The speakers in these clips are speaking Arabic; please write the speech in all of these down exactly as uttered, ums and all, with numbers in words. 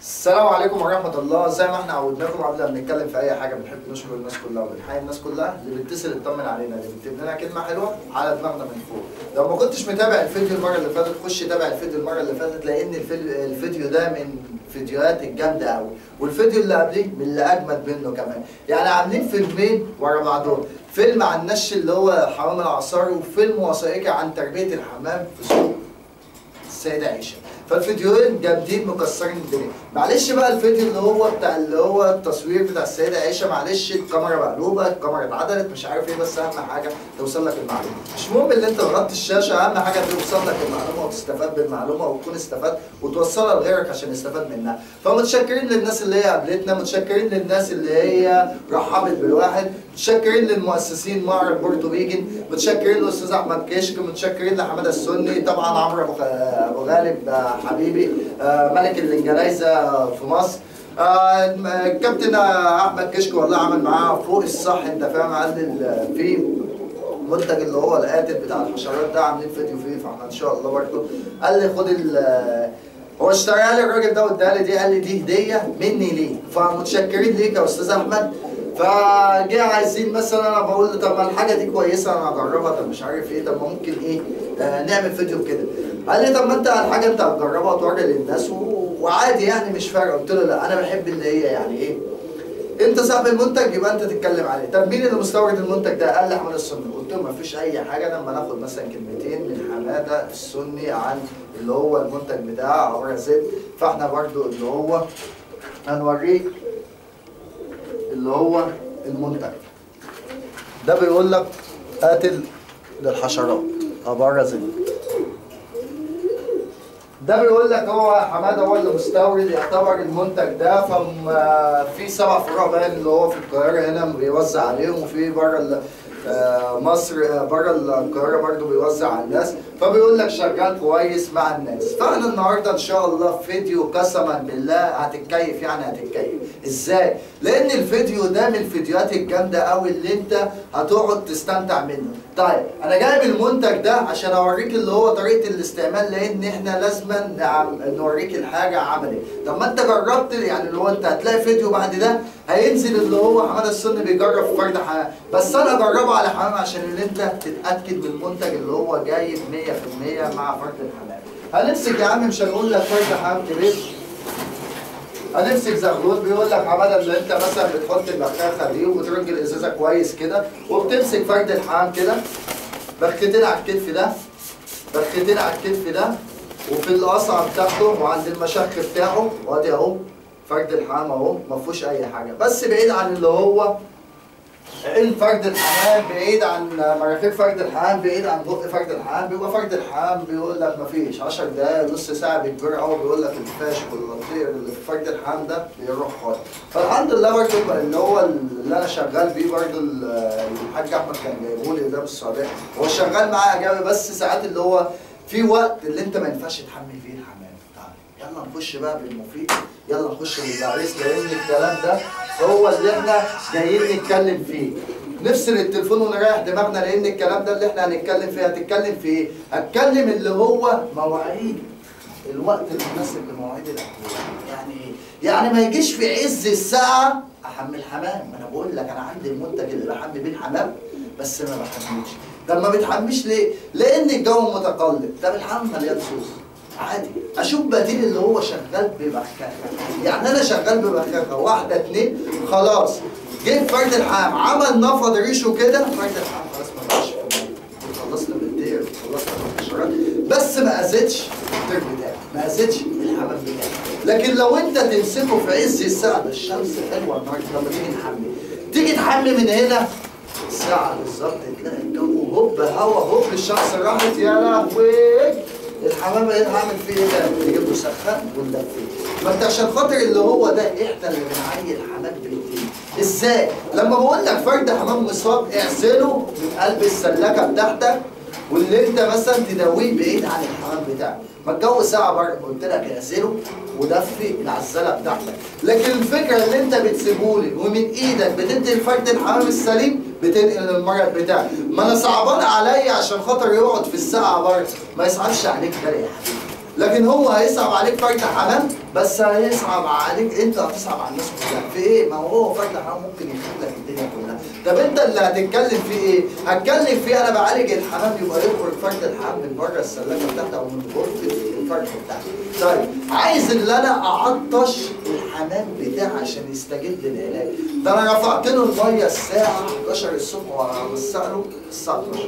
السلام عليكم ورحمة الله. زي ما احنا عودناكم قبل ما بنتكلم في أي حاجة بنحب نشكر الناس كلها وبنحيي الناس كلها اللي بتتصل تطمن علينا، اللي بتكتب لنا كلمة حلوة على دماغنا من فوق. لو ما كنتش متابع الفيديو المرة اللي فاتت خش تابع الفيديو المرة اللي فاتت، لأن الفيديو ده من الفيديوهات الجامدة أوي، والفيديو اللي قبليه من اللي أجمد منه كمان. يعني عاملين فيلمين ورا بعضهم، فيلم عن نش اللي هو حمام العصار، وفيلم وثائقي عن تربية الحمام في سوق السيدة عائشة. فالفيديوهين جامدين مكسرين الدنيا. معلش بقى الفيديو اللي هو بتاع اللي هو التصوير بتاع السيدة عائشة، معلش الكاميرا مقلوبة، الكاميرا اتعدلت، مش عارف ايه، بس اهم حاجة توصل لك المعلومة. مش مهم اللي انت تغطي الشاشة، اهم حاجة توصل لك المعلومة وتستفاد بالمعلومة وتكون استفدت وتوصلها لغيرك عشان يستفاد منها. فمتشكرين للناس اللي هي قابلتنا، متشكرين للناس اللي هي رحبت بالواحد، متشكرين للمؤسسين معرض بورتو بيجن، متشكرين للاستاذ احمد كشك، متشكرين لحماده السني، طبعا عمرو ابو غالب حبيبي ملك الانجليزه في مصر. الكابتن احمد كشك والله عمل معاه فوق الصح، انت فاهم، قال في منتج اللي هو القاتل بتاع الحشرات ده عاملين فيديو فيه، فاحنا ان شاء الله برضه قال لي خد ال هو اشتريها لي الراجل ده واداها لي دي، قال لي دي هديه مني ليه، فمتشكرين ليك يا استاذ احمد. فجه عايزين مثلا، انا بقول له طب ما الحاجه دي كويسه انا هجربها، طب مش عارف ايه، طب ممكن ايه آه نعمل فيديو كده. قال لي طب ما انت الحاجه انت هتجربها وتوري للناس و... وعادي يعني مش فارقه. قلت له لا، انا بحب اللي هي يعني ايه، انت صاحب المنتج يبقى انت تتكلم عليه. طب مين اللي مستورد المنتج ده؟ قال لي حماده السني. قلت له ما فيش اي حاجه، لما ناخد مثلا كلمتين من حماده السني عن اللي هو المنتج بتاعه عباره زيت، فاحنا برضو اللي هو هنوريك اللي هو المنتج ده. بيقول لك قاتل للحشرات عباره زيت. ده بيقول لك هو حماده هو اللي مستورد يعتبر المنتج ده. ففي سبع فروع باين اللي هو في القاهره هنا بيوزع عليهم، وفي بره مصر بره القاهره برضه بيوزع على الناس. فبيقول لك شغال كويس مع الناس. فاحنا النهارده ان شاء الله فيديو قسما بالله هتتكيف، يعني هتتكيف ازاي؟ لان الفيديو ده من الفيديوهات الجامده قوي اللي انت هتقعد تستمتع منه. طيب انا جايب المنتج ده عشان اوريك اللي هو طريقه الاستعمال، لان احنا لازما نوريك الحاجه عملي. طب ما انت جربت، يعني اللي هو انت هتلاقي فيديو بعد ده هينزل اللي هو حماده السني بيجرب فرد حمام، بس انا اجربه على حمام عشان اللي انت تتاكد بالمنتج اللي هو جايب مية في المية مع فرد الحمام. هنمسك يا عم، مش هنقول لك فرد حمام كبير، هنمسك زغلول. بيقول لك حماده اللي انت مثلا بتحط البخاخه دي وبترج الازازه كويس كده، وبتمسك فرد الحمام كده، بختين على الكتف ده، بختين على الكتف ده، وفي القصعه بتاعته وعند المشخ بتاعه، وادي اهو فرد الحمام اهو، ما فيهوش اي حاجه، بس بعيد عن اللي هو عين فرد الحمام، بعيد عن مناخير فرد الحمام، بعيد عن بق فرد الحمام. بيبقى فرد الحمام بيقول لك مفيش عشر دقايق نص ساعه بيكبر قوي، بيقول لك الفاش والطير اللي في فرد الحمام ده بيروح خالص. فالحمد لله برضه اللي هو اللي انا شغال بيه برضه الحاج احمد كان جايبه لي ده من السعوديه، هو شغال معايا جامد، بس ساعات اللي هو في وقت اللي انت ما ينفعش تحمل فيه الحمام. يلا نخش بقى بالمفيد، يلا نخش بالبعريس، لان الكلام ده هو اللي احنا جايين نتكلم فيه. نفصل التليفون ونريح دماغنا، لان الكلام ده اللي احنا هنتكلم فيه. هتتكلم في ايه؟ هتكلم اللي هو مواعيد الوقت المناسب لمواعيد الاكل. يعني ايه؟ يعني ما يجيش في عز الساعه احمل حمام. ما انا بقول لك انا عندي المنتج اللي بحمل بيه الحمام، بس ما بحملش. طب ما بتحملش ليه؟ لان الجو متقلب. طب الحمام مليان صوص عادي، اشوف بديل اللي هو شغال ببخاخه. يعني انا شغال ببخاخه واحده اتنين خلاص، جه فرد الحمام عمل نفض ريشه كده، فرد الحمام خلاص ما بقاش في الميه، خلصت من الدير، خلصت من الحشرات، بس ما اذتش الطير بتاعي، ما اذتش الحمام بتاعي. لكن لو انت تمسكه في عز الساعه، ده الشمس حلوه النهارده، لما تيجي تحمي تيجي تحمي من هنا ساعه بالظبط تلاقي الجو هوب هوا هوب الشمس راحت، يا لهوي الحمام ايه هعمل فيه ايه ده؟ نجيب له سخان ونلفيه. ما انت عشان خاطر اللي هو ده احنا اللي بنعين الحمام بايدينا. ازاي؟ لما بقول لك فرد حمام مصاب اعزله من قلب السلاكه بتاعتك، واللي انت مثلا تداويه بعيد عن الحمام بتاعك. ما الجو ساعه بره، قلت لك اعزله ودفي العزاله بتاعتك. لكن الفكره اللي انت بتسيبهولي ومن ايدك بتدي لفرد الحمام السليم بتنقل المرض بتاعك. ما انا صعبان عليا عشان خاطر يقعد في الساعه بره، ما يصعبش عليك ده يا حبيبي. لكن هو هيصعب عليك فرد حمام، بس هيصعب عليك انت، هتصعب على الناس كلها في ايه؟ ما هو فرد حمام ممكن يخرب لك الدنيا كلها. طب انت اللي هتتكلم فيه ايه؟ هتكلم فيه انا بعالج الحمام، يبقى يخرج فرد الحمام من بره السلاكه بتاعتي او من غرفه الفرد بتاعتي. طيب عايز اللي انا اعطش الحمام بتاعي عشان يستجيب للعلاج، ده انا رفعت له الميه الساعه حداشر الصبح وهوسع له الساعه اتناشر.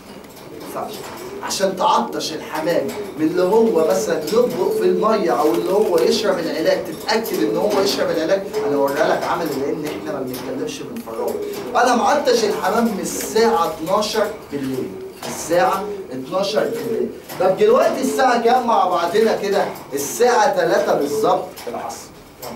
عشان تعطش الحمام من اللي هو مثلا يطبق في الميه او اللي هو يشرب العلاج، تتاكد ان هو يشرب العلاج. انا اوريها لك عمل، لان احنا ما بنتكلمش من فراغ. انا معطش الحمام من الساعه اتناشر بالليل، الساعه اتناشر بالليل. طب دلوقتي الساعه كام مع بعضنا كده؟ الساعه تلاتة بالظبط العصر.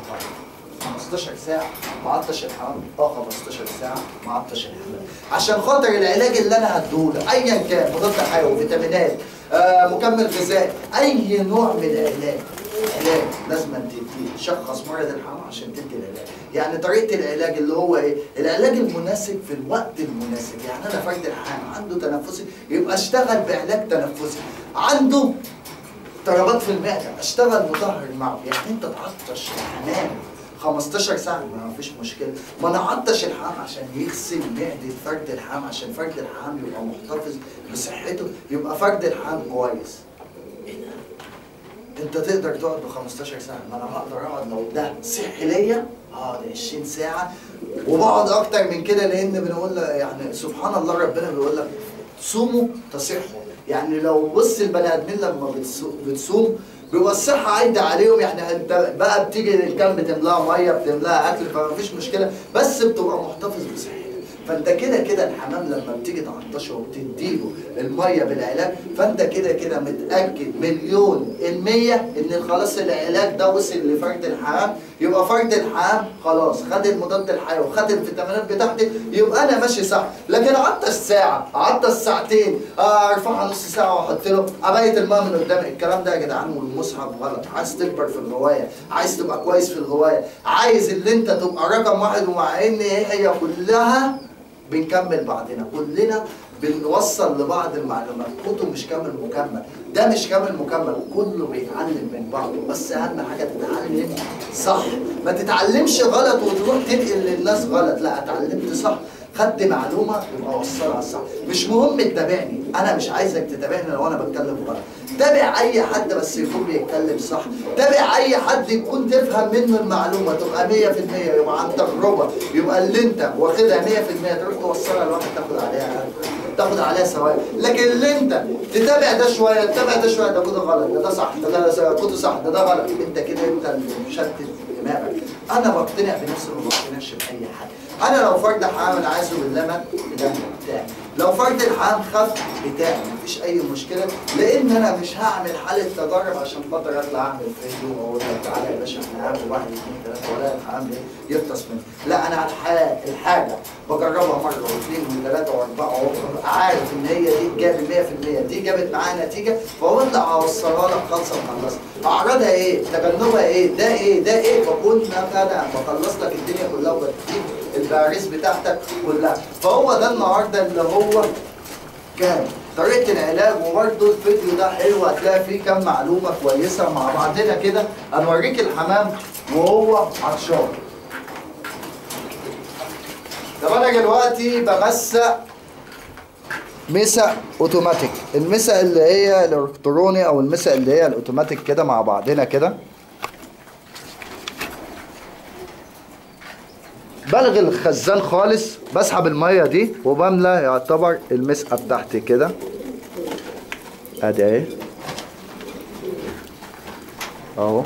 خمستاشر ساعة معطش الحمام، اه خمستاشر ساعة معطش الحمام، عشان خاطر العلاج اللي انا هديهولك ايا كان، مضاد حيوي، فيتامينات، آه، مكمل غذائي، اي نوع من العلاج، علاج لازم تديه، تشخص مرض الحمام عشان تدي العلاج. يعني طريقة العلاج اللي هو ايه؟ العلاج المناسب في الوقت المناسب. يعني انا فرد الحمام عنده تنفسي، يبقى اشتغل بعلاج تنفسي. عنده اضطرابات في المعدة، اشتغل مطهر معه. يعني انت تعطش الحمام خمستاشر ساعة ما فيش مشكلة، ما انا عطش الحمام عشان يغسل معدة فرد الحمام، عشان فرد الحمام يبقى محتفظ بصحته، يبقى فرد الحمام كويس. ايه ده؟ انت تقدر تقعد ب خمستاشر ساعة؟ ما انا هقدر اقعد لو ده صحي ليا اقعد عشرين ساعة، وبقعد اكتر من كده، لان بنقول يعني سبحان الله ربنا بيقول لك صوموا تصحوا. يعني لو بص البني ادمين لما بتصوم بيبقى الصحة عايدة عليهم. يعني انت بقى بتيجي الكلب بتملاها ميه، بتملاها اكل، فما فيش مشكلة، بس بتبقى محتفظ بصحتك. فانت كده كده الحمام لما بتيجي تعطشه وبتديله الميه بالعلاج، فانت كده كده متاكد مليون المية ان خلاص العلاج ده وصل لفرد الحمام. يبقى فرد الحمام خلاص خد المضاد الحيوي وخد الفيتامينات بتاعتي، يبقى انا ماشي صح. لكن عطش ساعه، عطش ساعتين، ارفعها نص ساعه واحط له ابيت الماء من قدامي، الكلام ده يا جدعان والمصحف غلط. عايز تكبر في الغوايه، عايز تبقى كويس في الغوايه، عايز اللي انت تبقى رقم واحد، ومع ان هي كلها بنكمل بعضنا، كلنا بنوصل لبعض المعلومات. كله مش كامل مكمل، ده مش كامل مكمل، كله بيتعلم من بعضه. بس اهم حاجه تتعلم صح، ما تتعلمش غلط وتروح تنقل للناس غلط. لا، اتعلمت صح، خدت معلومه يبقى وصلها صح. مش مهم تتابعني، انا مش عايزك تتابعني لو انا بتكلم غلط. تابع اي حد بس يكون بيتكلم صح، تابع اي حد يكون تفهم منه المعلومه تبقى مية في المية، يبقى عن تجربه، يبقى اللي انت واخدها مية في المية تروح توصلها لواحد تاخد عليها تاخد عليها ثواب. لكن اللي انت تتابع ده شويه، تتابع ده شويه، ده كده غلط، ده ده صح، ده ده كده صح، ده ده غلط، انت كده انت اللي مشتت دماغك. انا بقتنع بنفسي وما بقتنعش باي حد. انا لو فرد حمام انا عايزه باللمن ده بتاعي، لو فرد الحمام خف بتاعي مفيش اي مشكله، لان انا مش هعمل حاله تجارب عشان خاطر اطلع اعمل فيديو واقول لك تعالى يا باشا احنا هنعمل واحد اثنين ثلاثه ولا الحمام ده يفطس مني. لا، انا الحاجه بجربها مره واثنين وثلاثه واربعه وابقى عارف ان هي دي جابت مية في المية، دي جابت معايا نتيجه، فاطلع اوصلها لك خالصه مخلصه. اعراضها ايه؟ تجنبها ايه؟ ده ايه؟ ده ايه؟ بكون انا بخلص لك الدنيا كلها وبديك الباريس بتاعتك كلها. فهو ده النهارده اللي هو كان طريقه العلاج. وبرده الفيديو ده حلو، هتلاقي فيه كام معلومه كويسه مع بعضنا كده. هنوريك الحمام وهو عطشان. طب انا دلوقتي بمسق مسق اوتوماتيك، المسق اللي هي الالكتروني او المسق اللي هي الاوتوماتيك كده مع بعضنا كده. بلغي الخزان خالص، بسحب الميه دي وبملى يعتبر المسقه بتاعتي كده. ادي اهي اهو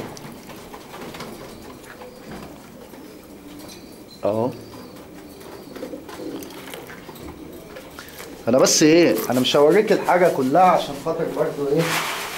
اهو. انا بس ايه، انا مش هوريك الحاجه كلها عشان خاطر برضو ايه.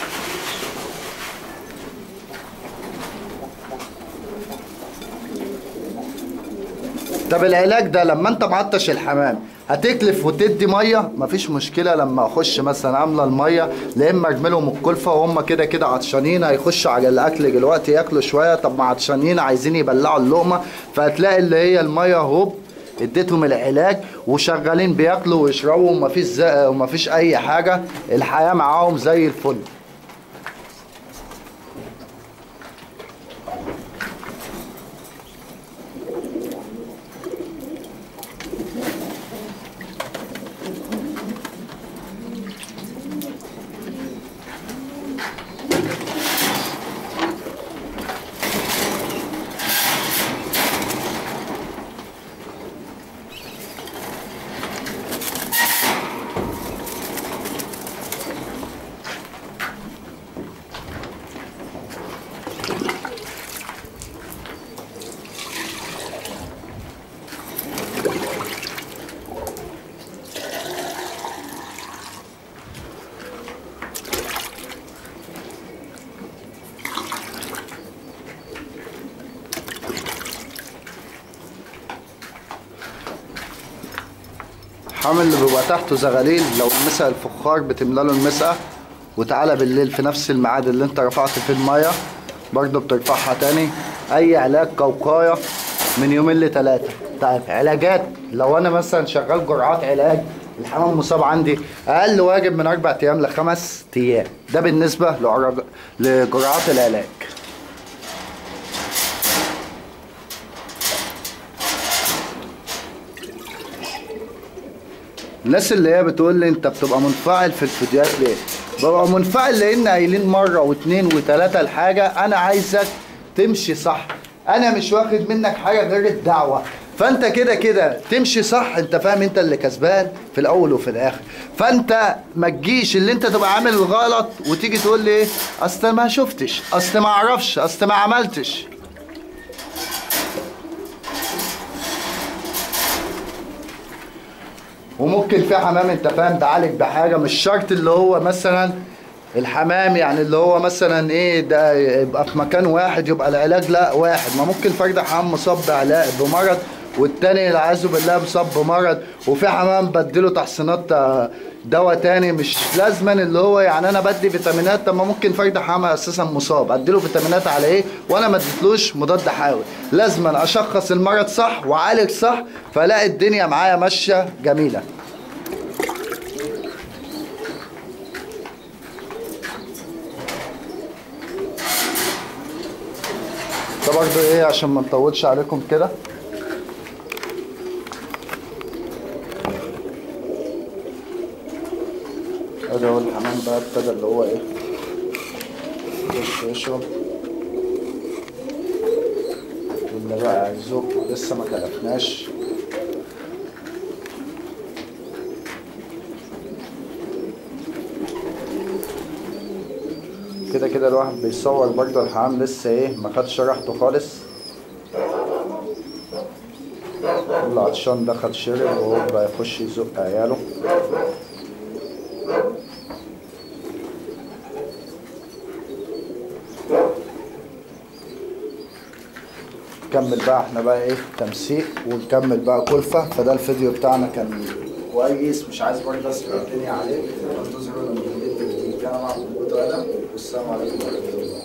طب العلاج ده لما انت معطش الحمام هتكلف وتدي ميه؟ مفيش مشكله. لما اخش مثلا عامله الميه، لا اما ارملهم الكلفه وهم كده كده عطشانين، هيخشوا على الاكل دلوقتي ياكلوا شويه، طب ما عطشانين عايزين يبلعوا اللقمه، فهتلاقي اللي هي الميه هوب اديتهم العلاج وشغالين بياكلوا ويشربوا ومفيش زق ومفيش اي حاجه، الحياه معاهم زي الفل. الحمام اللي بيبقى تحته زغاليل لو المسقى الفخار بتملى له المسقى، وتعالى بالليل في نفس الميعاد اللي انت رفعت فيه الميه برضه بترفعها تاني. اي علاج قوقايه من يومين لثلاثه. طيب علاجات، لو انا مثلا شغال جرعات علاج الحمام المصاب عندي اقل واجب من اربع ايام لخمس ايام، ده بالنسبه لجرعات العلاج. الناس اللي هي بتقول لي انت بتبقى منفعل في الفيديوهات ليه؟ ببقى منفعل لان قايلين مره واثنين وثلاثه الحاجه، انا عايزك تمشي صح. انا مش واخد منك حاجه غير الدعوه، فانت كده كده تمشي صح. انت فاهم انت اللي كسبان في الاول وفي الاخر. فانت ما تجيش اللي انت تبقى عامل الغلط وتيجي تقول لي ايه اصل ما شفتش، اصل ما اعرفش، اصل ما عملتش. وممكن في حمام انت فاهم تعالج بحاجه، مش شرط اللي هو مثلا الحمام يعني اللي هو مثلا ايه ده يبقى في مكان واحد يبقى العلاج لا واحد. ما ممكن فرد حمام مصاب بعلاج بمرض والتاني العياذ بالله مصاب بمرض، وفي حمام بديله تحصينات دواء تاني. مش لازما اللي هو يعني انا بدي فيتامينات، طب ما ممكن فرد حمام اساسا مصاب اديله فيتامينات على ايه وانا ما اديتلوش مضاد حيوي. لازما اشخص المرض صح واعالج صح، فلاقي الدنيا معايا ماشيه جميله. ده برضه ايه عشان ما نطولش عليكم كده. ادي اهو الحمام بقى ابتدى اللي هو ايه يخش يشرب، واللي بقى عايزه لسه ما كلفناش. كده كده الواحد بيصور برضه الحمام لسه ايه ما خدش راحته خالص. كل عطشان ده خد شرب وهو بقى يخش يزق عياله. نكمل بقى احنا بقى ايه تمسيك ونكمل بقى كلفة. فده الفيديو بتاعنا كان كويس، مش عايز برضه اسرع الدنيا عليك. انتظروا لما الفيديو الجديد. كان معكم بودو ادم، والسلام عليكم ورحمة الله.